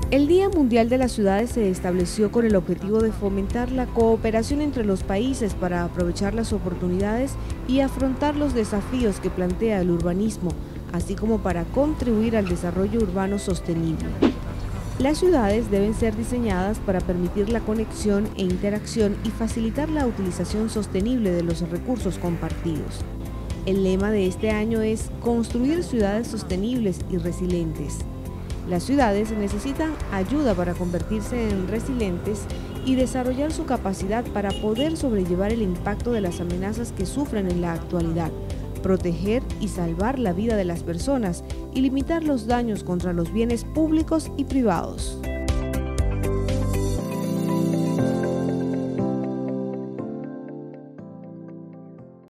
El Día Mundial de las Ciudades se estableció con el objetivo de fomentar la cooperación entre los países para aprovechar las oportunidades y afrontar los desafíos que plantea el urbanismo, así como para contribuir al desarrollo urbano sostenible. Las ciudades deben ser diseñadas para permitir la conexión e interacción y facilitar la utilización sostenible de los recursos compartidos. El lema de este año es construir ciudades sostenibles y resilientes. Las ciudades necesitan ayuda para convertirse en resilientes y desarrollar su capacidad para poder sobrellevar el impacto de las amenazas que sufren en la actualidad, proteger y salvar la vida de las personas y limitar los daños contra los bienes públicos y privados.